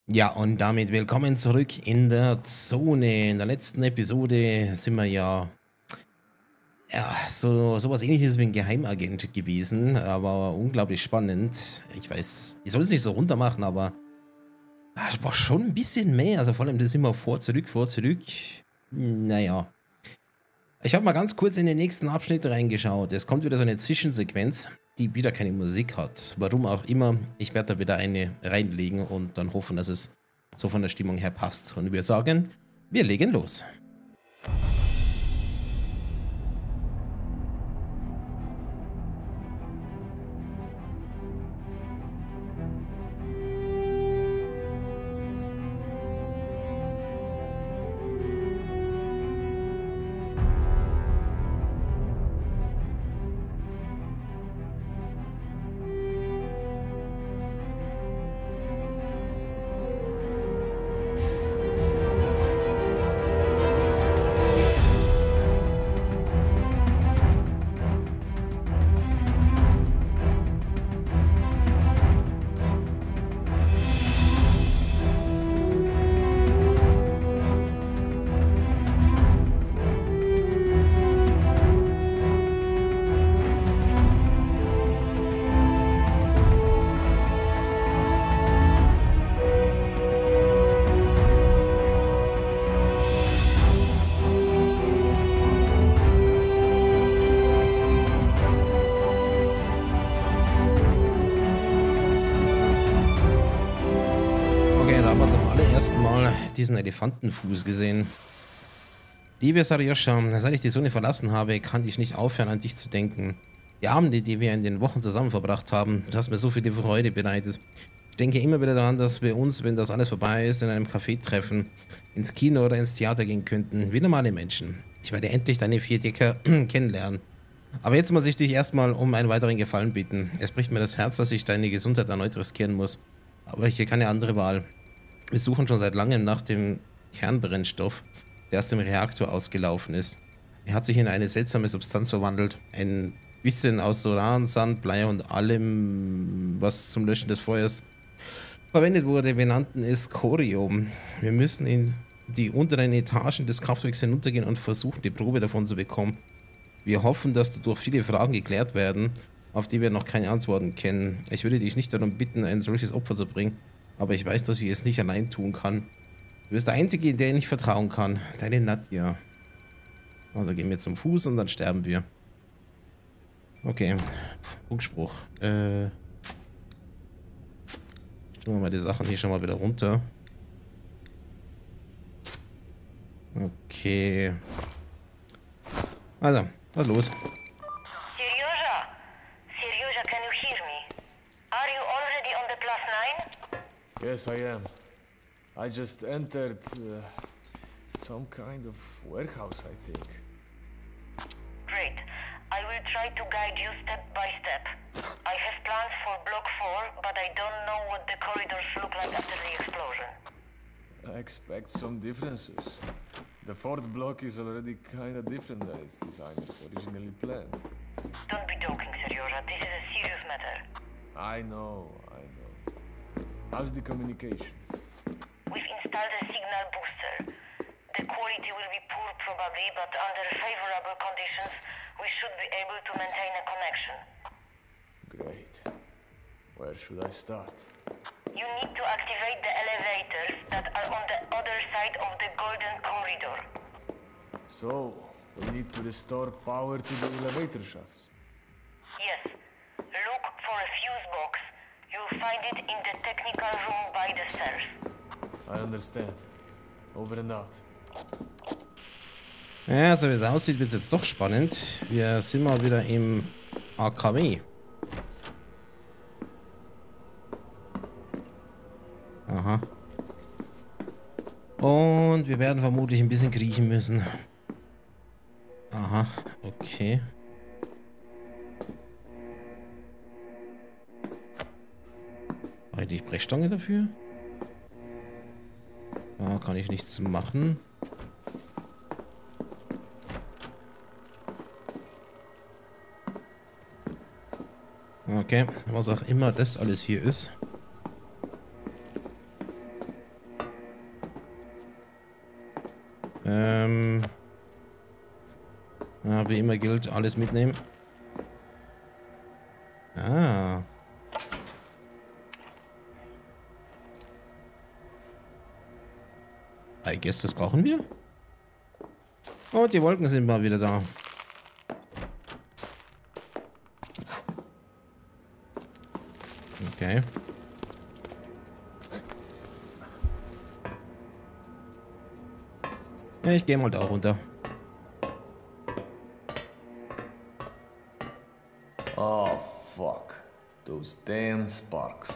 Ja, und damit willkommen zurück in der Zone. In der letzten Episode sind wir ja, sowas ähnliches wie ein Geheimagent gewesen, aber unglaublich spannend. Ich weiß, ich soll es nicht so runter machen, aber es war schon ein bisschen mehr. Also vor allem das immer vor, zurück, vor, zurück. Naja. Ich habe mal ganz kurz in den nächsten Abschnitt reingeschaut. Es kommt wieder so eine Zwischensequenz, die wieder keine Musik hat. Warum auch immer. Ich werde da wieder eine reinlegen und dann hoffen, dass es so von der Stimmung her passt. Und wir sagen, wir legen los. Okay, da haben wir zum allerersten Mal diesen Elefantenfuß gesehen. Liebe Sarjoscha, seit ich die Sonne verlassen habe, kann ich nicht aufhören, an dich zu denken. Die Abende, die wir in den Wochen zusammen verbracht haben, du hast mir so viele Freude bereitet. Ich denke immer wieder daran, dass wir uns, wenn das alles vorbei ist, in einem Café treffen, ins Kino oder ins Theater gehen könnten, wie normale Menschen. Ich werde endlich deine Vierdecker kennenlernen. Aber jetzt muss ich dich erstmal um einen weiteren Gefallen bitten. Es bricht mir das Herz, dass ich deine Gesundheit erneut riskieren muss. Aber ich habe keine andere Wahl. Wir suchen schon seit langem nach dem Kernbrennstoff, der aus dem Reaktor ausgelaufen ist. Er hat sich in eine seltsame Substanz verwandelt. Ein bisschen aus Uran, Sand, Blei und allem, was zum Löschen des Feuers verwendet wurde. Wir nannten es Corium. Wir müssen in die unteren Etagen des Kraftwerks hinuntergehen und versuchen, die Probe davon zu bekommen. Wir hoffen, dass dadurch viele Fragen geklärt werden, auf die wir noch keine Antworten kennen. Ich würde dich nicht darum bitten, ein solches Opfer zu bringen, aber ich weiß, dass ich es nicht allein tun kann. Du bist der Einzige, der ich vertrauen kann. Deine Nadja. Also gehen wir zum Fuß und dann sterben wir. Okay. Funkspruch. Stellen wir mal die Sachen hier schon mal wieder runter. Okay. Also, was ist los? Seryoja! Seryoja, can you hear me? Are you already on the +9? Yes, I am. I just entered some kind of warehouse, I think. Great. I will try to guide you step by step. I have plans for Block 4, but I don't know what the corridors look like after the explosion. I expect some differences. The fourth block is already kinda different than its designers originally planned. Don't be joking, Seryoja. This is a serious matter. I know. How's the communication? We've installed a signal booster. The quality will be poor probably, but under favorable conditions, we should be able to maintain a connection. Great. Where should I start? You need to activate the elevators that are on the other side of the golden corridor. So, we need to restore power to the elevator shafts. Yes. Look for a fuse box. You'll find it in the technical room by the stairs. I understand. Over and out. Ja, so wie es aussieht, wird es jetzt doch spannend. Wir sind mal wieder im AKW. Aha. Und wir werden vermutlich ein bisschen kriechen müssen. Aha, okay. Brauche ich Brechstange dafür? Da kann ich nichts machen. Okay, was auch immer das alles hier ist. wie immer gilt, alles mitnehmen. Ah. I guess, das brauchen wir. Oh, die Wolken sind mal wieder da. Okay. Ja, ich gehe mal da runter. Oh, fuck. Those damn sparks.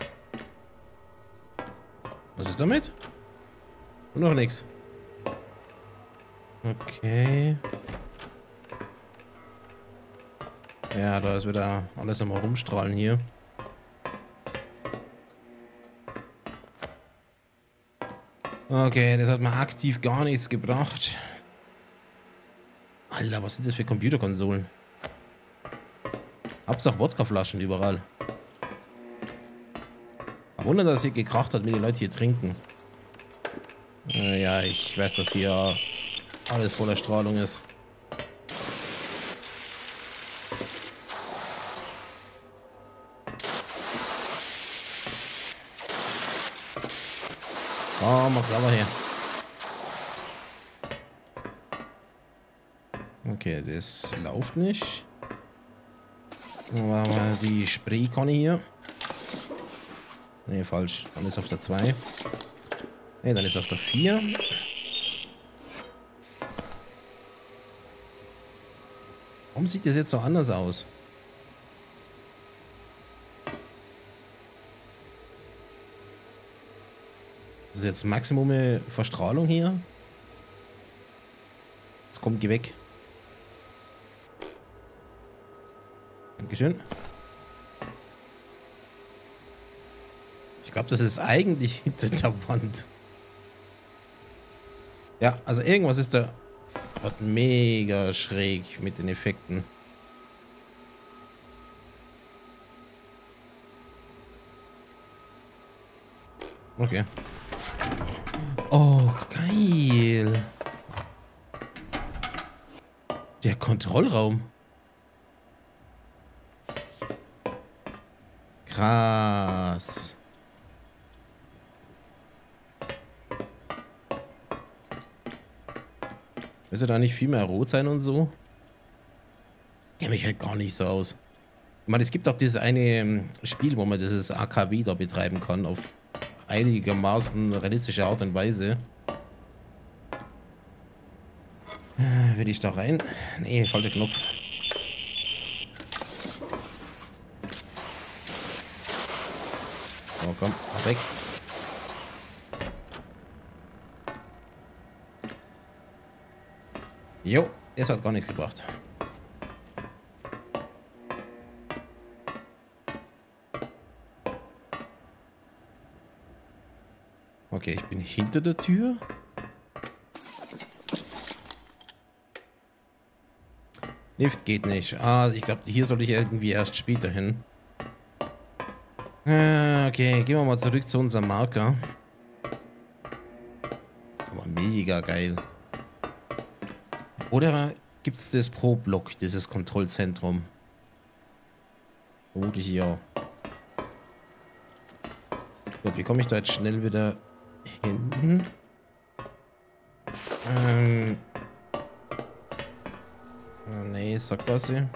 Was ist damit? Und noch nichts. Okay. Ja, da ist wieder alles am Rumstrahlen hier. Okay, das hat mir aktiv gar nichts gebracht. Alter, was sind das für Computerkonsolen? Hauptsache Wodkaflaschen überall. Ein Wunder, dass es hier gekracht hat, wie die Leute hier trinken. Ja, ich weiß, dass hier alles voller Strahlung ist. Oh, mach sauber hier. Okay, das läuft nicht. Dann machen wir die Spraykanne hier. Ne, falsch. Dann ist auf der 2. Ne, dann ist auf der 4. Warum sieht das jetzt so anders aus? Das ist jetzt Maximum Verstrahlung hier. Jetzt kommt die weg. Dankeschön. Ich glaube, das ist eigentlich hinter der Wand. Ja, also irgendwas ist da mega schräg mit den Effekten. Okay. Oh, geil. Der Kontrollraum. Krass. Müsste da nicht viel mehr rot sein und so? Ich kenne mich halt gar nicht so aus. Ich meine, es gibt auch dieses eine Spiel, wo man dieses AKW da betreiben kann, auf einigermaßen realistische Art und Weise. Will ich da rein? Nee, falscher Knopf. So, komm, weg. Jo, das hat gar nichts gebracht. Okay, ich bin hinter der Tür. Lift geht nicht. Ah, ich glaube, hier sollte ich irgendwie erst später hin. Okay, gehen wir mal zurück zu unserem Marker. Aber mega geil. Oder gibt es das pro Block, dieses Kontrollzentrum? Vermutlich ja. Gut, wie komme ich da jetzt schnell wieder hin? Nee, Sackgasse.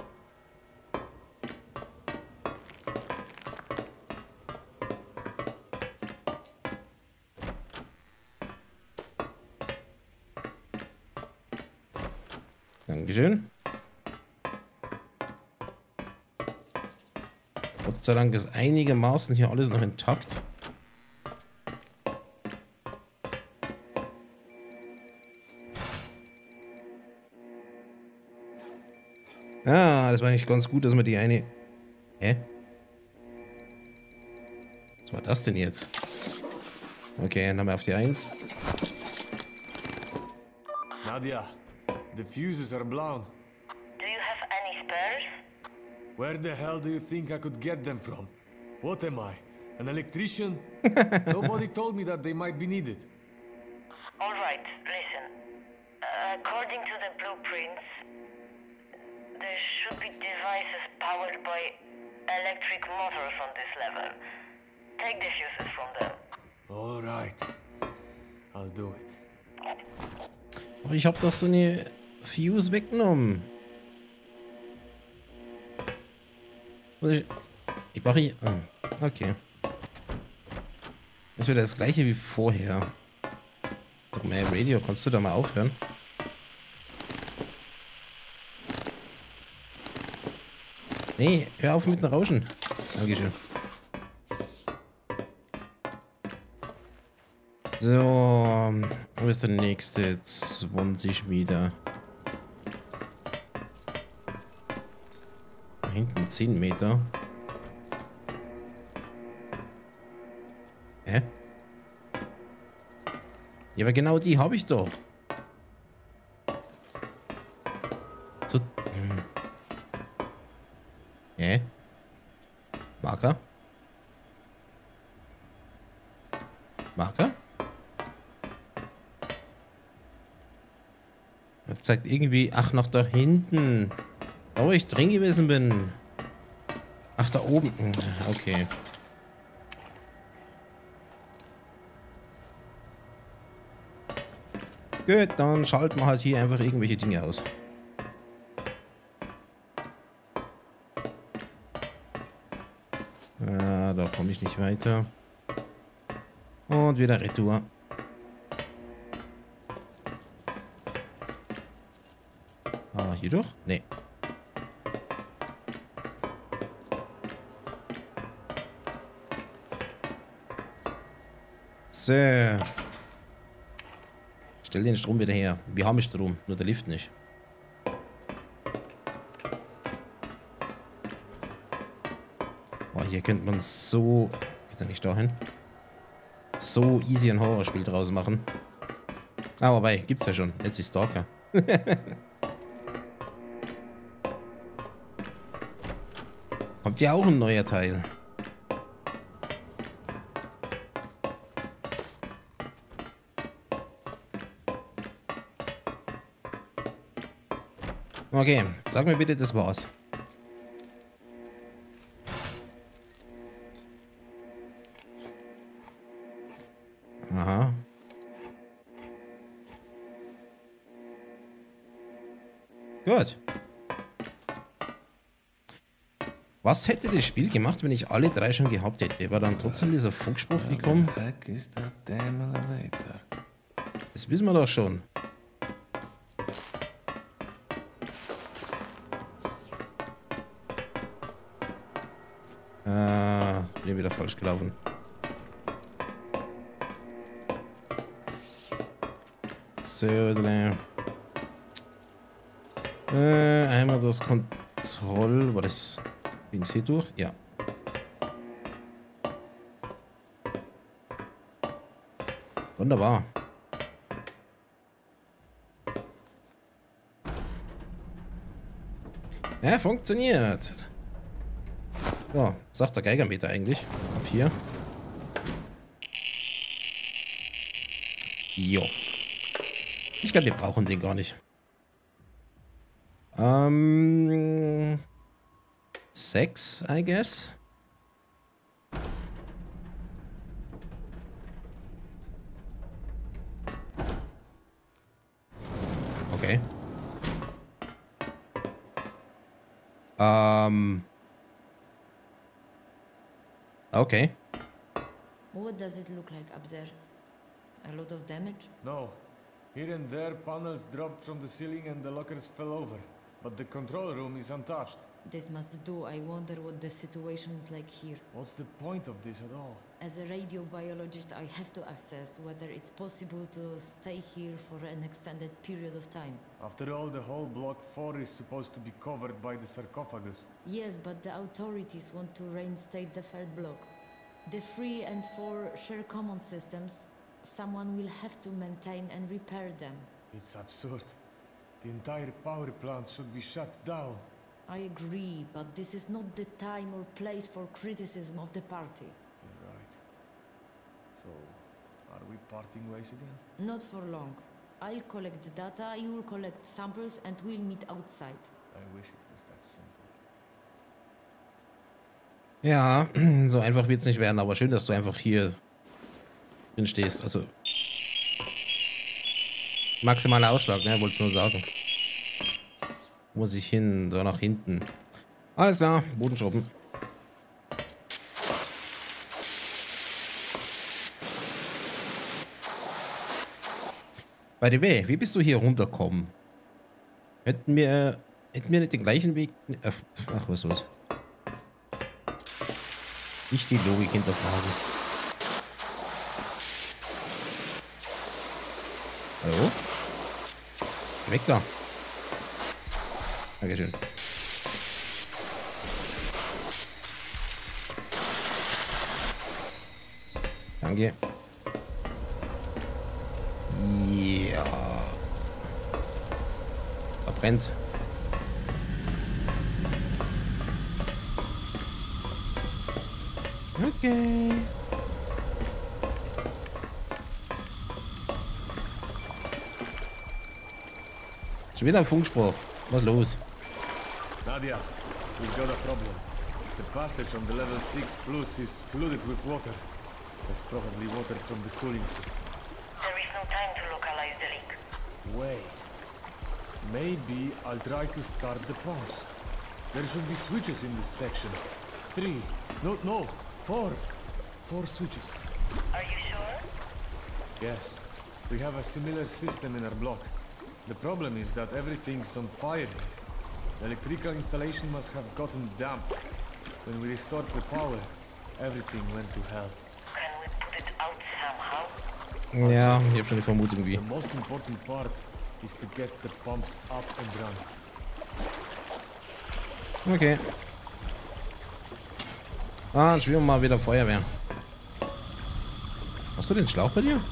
Dankeschön. Gott sei Dank ist einigermaßen hier alles noch intakt. Ah, das war eigentlich ganz gut, dass wir die eine... Hä? Was war das denn jetzt? Okay, dann haben wir auf die 1. Nadia, the fuses are blown. Do you have any spares? Where the hell do you think I could get them from? What am I? An electrician? Nobody told me that they might be needed. All right, listen. According to the blueprints, There should be devices powered by electric motors on this level. Take the fuses from them. All right. I'll do it. Aber ich habe doch so eine Fuse weggenommen. Ich mache hier... Okay. Das wird das gleiche wie vorher. Sag mal, Radio, kannst du da mal aufhören? Nee, hör auf mit dem Rauschen. Dankeschön. So, wo ist der nächste? 20 wieder. Da hinten 10 Meter. Hä? Ja, aber genau die habe ich doch. So. Hä? Marker? Marker? Er zeigt irgendwie, ach, nach da hinten. Da wo ich drin gewesen bin. Ach, da oben. Okay. Gut, dann schalten wir halt hier einfach irgendwelche Dinge aus. Da komme ich nicht weiter. Und wieder Retour. Hier durch? Nee. So. Stell den Strom wieder her. Wir haben Strom, nur der Lift nicht. Boah, hier könnte man so... Geht er nicht dahin? So easy ein Horrorspiel draus machen. Ah, wobei, gibt's ja schon. Jetzt ist Stalker. Kommt ja auch ein neuer Teil. Okay, sag mir bitte, das war's. Aha. Gut. Was hätte das Spiel gemacht, wenn ich alle drei schon gehabt hätte? War dann trotzdem dieser Funkspruch gekommen? Das wissen wir doch schon. Bin wieder falsch gelaufen. So, einmal das Kontroll... War das... Ging's hier durch? Ja. Wunderbar. Ja, funktioniert. So, sagt der Geigermeter eigentlich. Ab hier. Jo. Ich glaube, wir brauchen den gar nicht. 6, I guess. Okay. Okay. What does it look like up there? A lot of damage? No. Here and there, panels dropped from the ceiling and the lockers fell over. But the control room is untouched. This must do. I wonder what the situation is like here. What's the point of this at all? As a radiobiologist, I have to assess whether it's possible to stay here for an extended period of time. After all, the whole Block 4 is supposed to be covered by the sarcophagus. Yes, but the authorities want to reinstate the third block. The 3 and 4 share common systems. Someone will have to maintain and repair them. It's absurd. The entire power plant should be shut down. I agree, but this is not the time or place for criticism of the party. You're right. So, are we parting ways again? Not for long. I'll collect data, you'll collect samples, and we'll meet outside. I wish it was that simple. Ja, so einfach wird es nicht werden, aber schön, dass du einfach hier drin stehst. Also maximaler Ausschlag, ne? Wollt's nur sagen. Muss ich hin, da nach hinten. Alles klar, Boden schrubben. By the way, wie bist du hier runtergekommen? Hätten wir nicht den gleichen Weg... Ach, was ist los? Nicht die Logik hinterfragen. Hallo? Geh weg da. Dankeschön. Danke. Ja. Da brennt's. Okay. Schon wieder ein Funkspruch. Was ist los? Nadia, we've got a problem. The passage on the level 6 plus is flooded with water. That's probably water from the cooling system. There is no time to localize the leak. Wait. Maybe I'll try to start the pumps. There should be switches in this section. 3. No. 4. 4 switches. Are you sure? Yes. We have a similar system in our block. The problem is that everything's on fire here. The electrical installation must have gotten damp. When we restored the power, everything went to hell. Can we put it out somehow? Ja, ich habe schon die Vermutung wie. The most important part is to get the pumps up and running. Okay. Dann spielen wir mal wieder Feuerwehr. Hast du den Schlauch bei dir?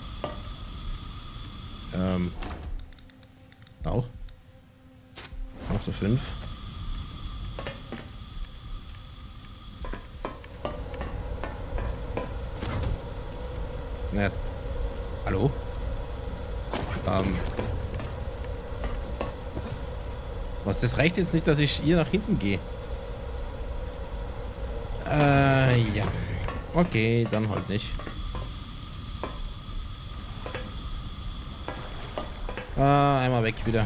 Auch. Auf der 5. Ne. Hallo? Was, das reicht jetzt nicht, dass ich hier nach hinten gehe. Ja. Okay, dann halt nicht. Einmal weg wieder.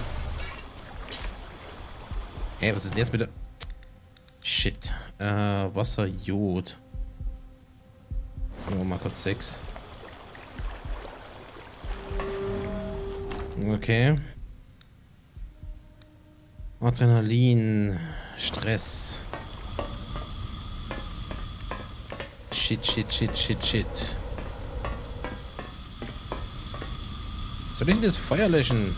Ey, was ist denn jetzt mit der... Shit. Wasser, Jod. Oh, mal kurz 6. Okay. Adrenalin. Stress. Shit. Soll ich denn das Feuer löschen?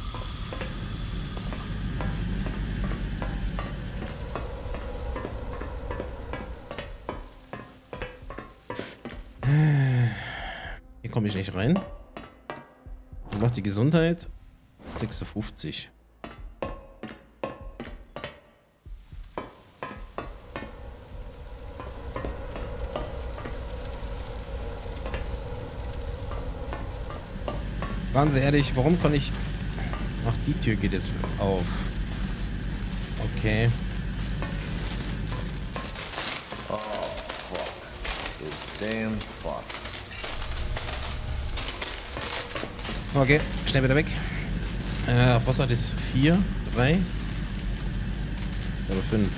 Hier komme ich nicht rein. Und noch die Gesundheit. 56. Ganz ehrlich, warum kann ich... Ach, die Tür geht jetzt auf. Okay. Oh, fuck. Those damn spots. Okay, schnell wieder weg. Wasser ist 4, 3. Oder 5.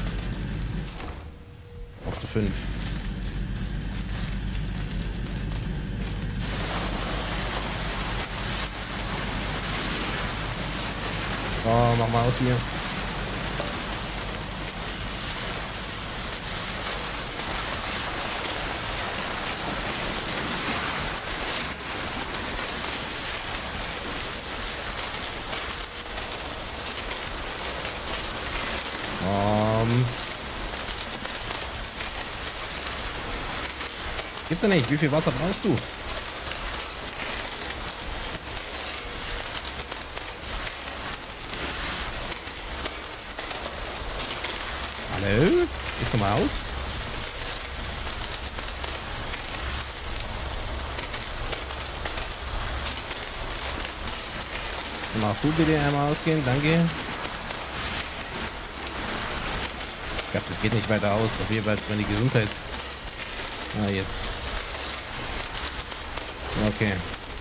Auf der 5. Oh, mach mal aus hier. Gibt's ja nicht. Wie viel Wasser brauchst du? Hallo? Gehst du mal aus? Mach du bitte einmal ausgehen, danke. Ich glaube, das geht nicht weiter aus. Dafür bleibt meine Gesundheit. Ah, jetzt. Okay.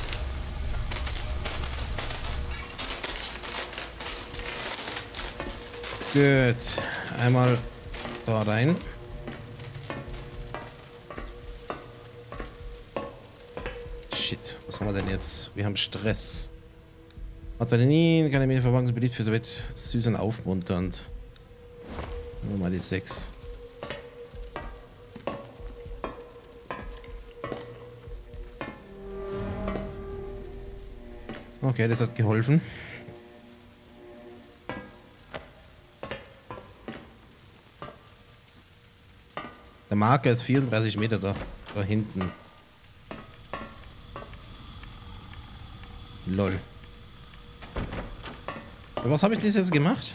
Gut. Einmal da rein. Shit. Was haben wir denn jetzt? Wir haben Stress. Adrenalin, keine Medienverpackung ist beliebt für so weit süß und aufmunternd. Nur mal die 6. Okay, das hat geholfen. Der Marker ist 34 Meter da hinten. Lol. Was habe ich das jetzt gemacht?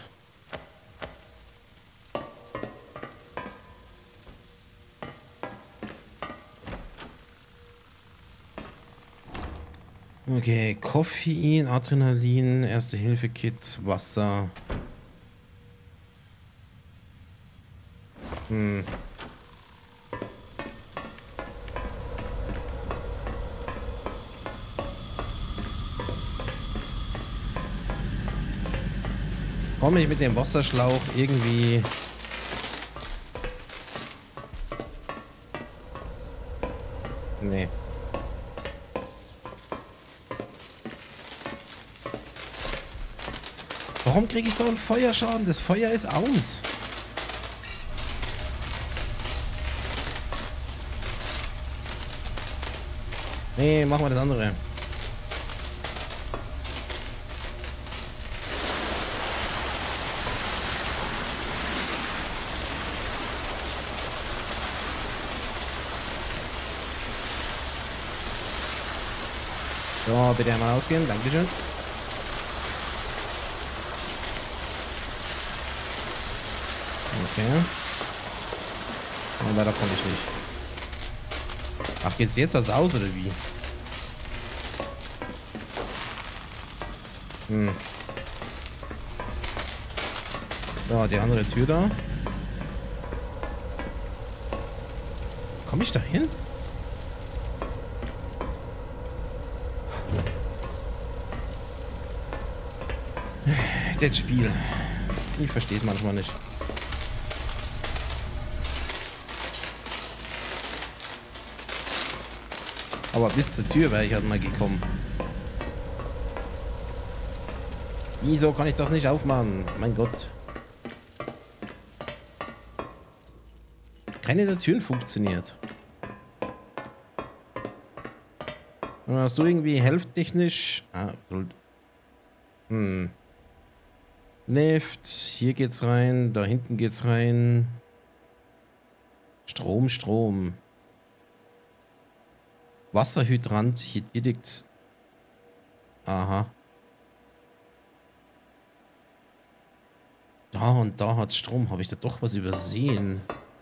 Okay, Koffein, Adrenalin, Erste-Hilfe-Kit, Wasser. Komme ich mit dem Wasserschlauch irgendwie... Nee. Warum kriege ich da einen Feuerschaden? Das Feuer ist aus. Nee, machen wir das andere. So, bitte einmal ausgehen. Dankeschön. Okay. Und weiter komme ich nicht. Ach, geht's jetzt das aus oder wie? So, die andere Tür da. Komme ich da hin? Das Spiel. Ich verstehe es manchmal nicht. Aber bis zur Tür wäre ich halt mal gekommen. Wieso kann ich das nicht aufmachen? Mein Gott. Keine der Türen funktioniert. So irgendwie helftechnisch. Lift. Hier geht's rein. Da hinten geht's rein. Strom. Wasserhydrant. Hier liegt. Aha. Da und da hat Strom. Habe ich da doch was übersehen?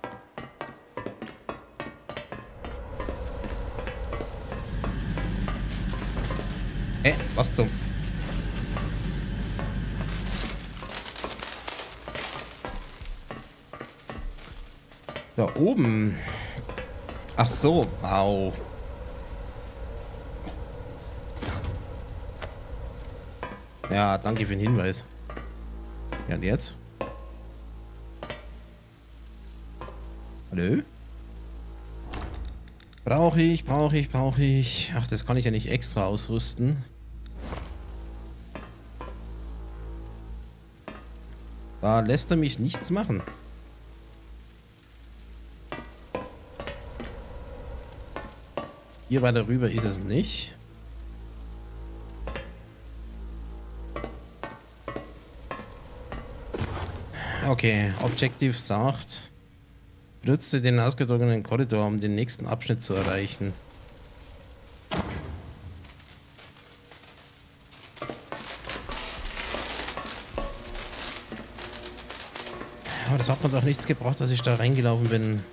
Was zum... Da oben. Ach so, wow. Ja, danke für den Hinweis. Ja, und jetzt? Hallo? Brauche ich. Ach, das kann ich ja nicht extra ausrüsten. Da lässt er mich nichts machen. Hier weiter rüber ist es nicht. Okay, Objective sagt, benutze den ausgedrückenen Korridor, um den nächsten Abschnitt zu erreichen. Aber das hat mir doch nichts gebracht, dass ich da reingelaufen bin.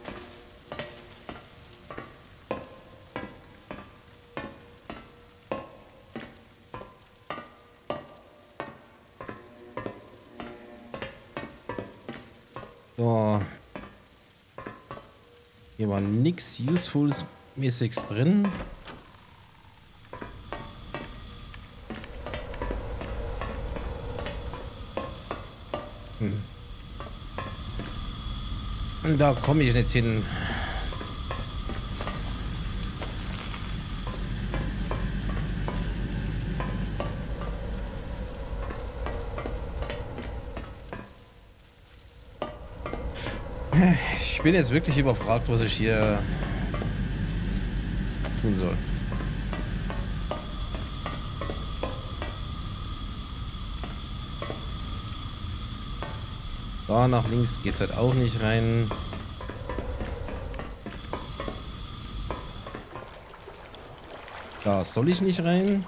So. Hier war nix Useful-mäßiges drin. Und da komme ich nicht hin. Ich bin jetzt wirklich überfragt, was ich hier tun soll. Da nach links geht's halt auch nicht rein. Da soll ich nicht rein.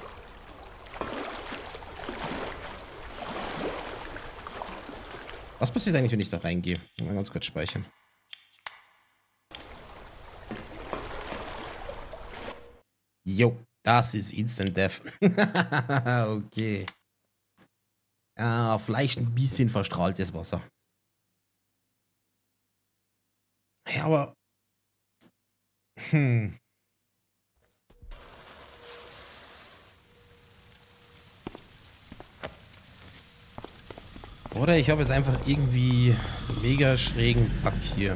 Was passiert eigentlich, wenn ich da reingehe? Mal ganz kurz speichern. Jo, das ist Instant Death. Okay. Ja, vielleicht ein bisschen verstrahltes Wasser. Ja, aber... Oder ich habe jetzt einfach irgendwie mega schrägen Bug hier.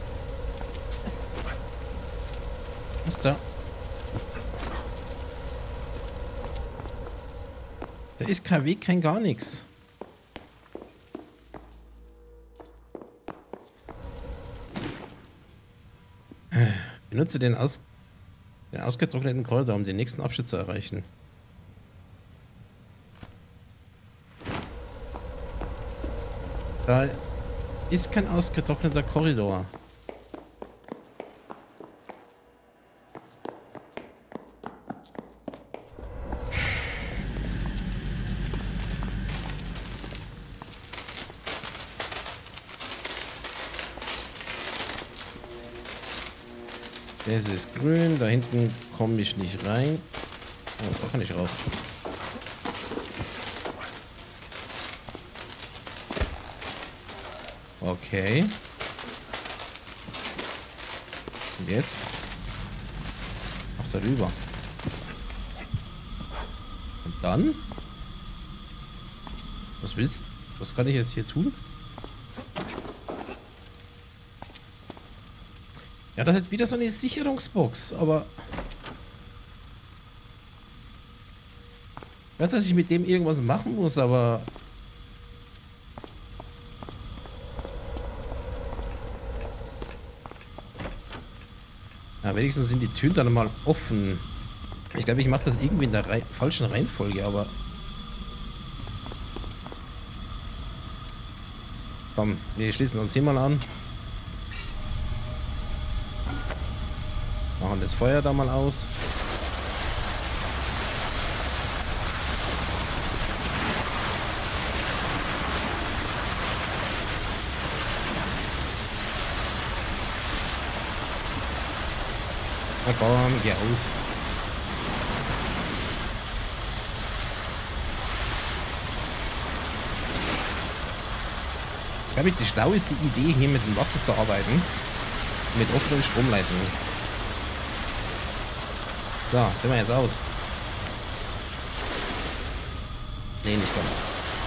Was ist da? Da ist kein Weg, kein gar nichts. Benutze den ausgetrockneten Korridor, um den nächsten Abschnitt zu erreichen. Da ist kein ausgetrockneter Korridor. Das ist grün, da hinten komme ich nicht rein. Oh, da kann ich raus. Okay. Und jetzt? Ach, darüber. Und dann? Was willst du? Was kann ich jetzt hier tun? Ja, das ist wieder so eine Sicherungsbox, aber... Ich weiß, dass ich mit dem irgendwas machen muss, aber... Ja, wenigstens sind die Türen dann mal offen. Ich glaube, ich mache das irgendwie in der falschen Reihenfolge, aber... Komm, wir schließen uns hier mal an. Machen das Feuer da mal aus. Na komm, geh aus. Das ist, glaube ich, die schlaueste Idee, hier mit dem Wasser zu arbeiten. Mit offenen Stromleitungen. So, sind wir jetzt aus. Nee, nicht ganz.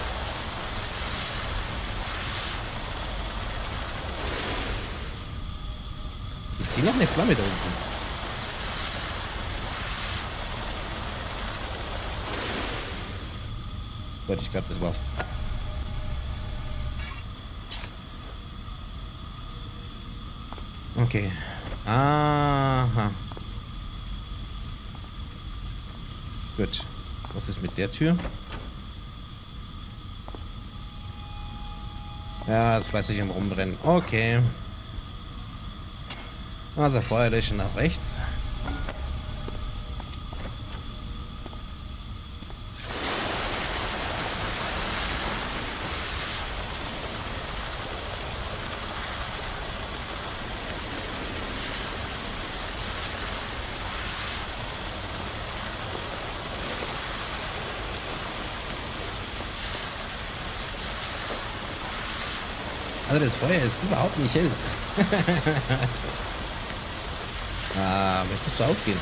Ich sehe noch eine Flamme da unten. Gut, ich glaube, das war's. Okay. Aha. Gut. Was ist mit der Tür? Ja, das weiß ich im Rumbrennen. Okay. Also Feuer löschen nach rechts. Also das Feuer ist überhaupt nicht hell. Ah, möchtest du ausgehen?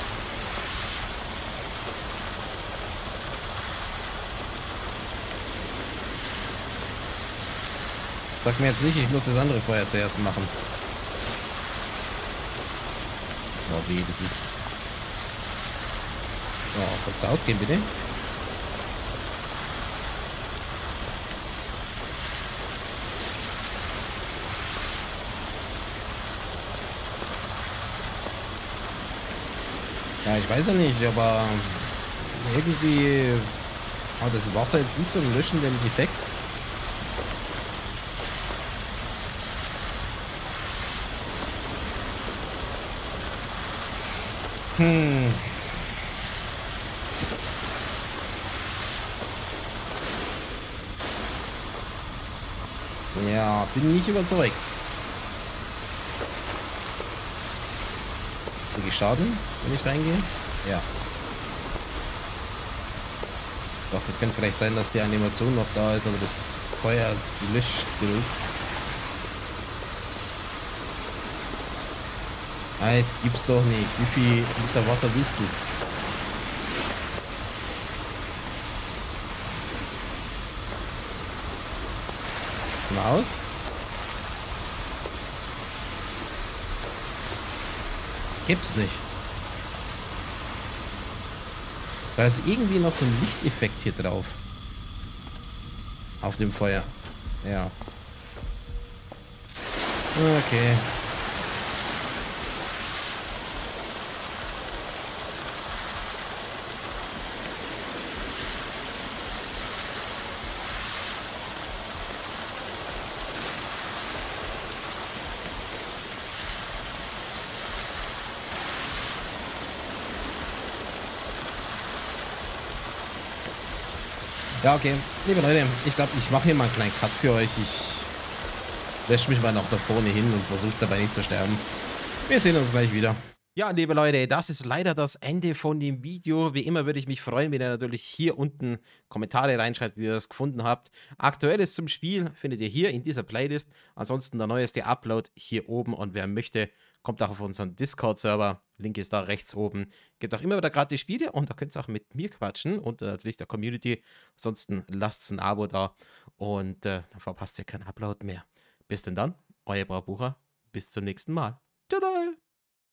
Sag mir jetzt nicht, ich muss das andere Feuer zuerst machen. Oh, wie das ist. Oh, kannst du ausgehen, bitte? Ja, ich weiß ja nicht, aber irgendwie hat das Wasser jetzt nicht so einen löschenden Effekt. Ja, bin nicht überzeugt. Kriege ich Schaden, wenn ich reingehe? Ja. Doch, das könnte vielleicht sein, dass die Animation noch da ist, aber das Feuer als gelöscht gilt. Ah, es gibt's doch nicht. Wie viel Liter Wasser willst du? Mal aus. Das gibt's nicht. Da ist irgendwie noch so ein Lichteffekt hier drauf. Auf dem Feuer. Ja. Okay. Ja, okay. Liebe Leute, ich glaube, ich mache hier mal einen kleinen Cut für euch. Ich lösche mich mal noch da vorne hin und versuche dabei nicht zu sterben. Wir sehen uns gleich wieder. Ja, liebe Leute, das ist leider das Ende von dem Video. Wie immer würde ich mich freuen, wenn ihr natürlich hier unten Kommentare reinschreibt, wie ihr es gefunden habt. Aktuelles zum Spiel findet ihr hier in dieser Playlist. Ansonsten der neueste Upload hier oben. Und wer möchte, kommt auch auf unseren Discord-Server. Link ist da rechts oben. Gibt auch immer wieder gratis Spiele und da könnt ihr auch mit mir quatschen und natürlich der Community. Ansonsten lasst ein Abo da und dann verpasst ihr keinen Upload mehr. Bis denn dann, euer Braubucher. Bis zum nächsten Mal. Tada!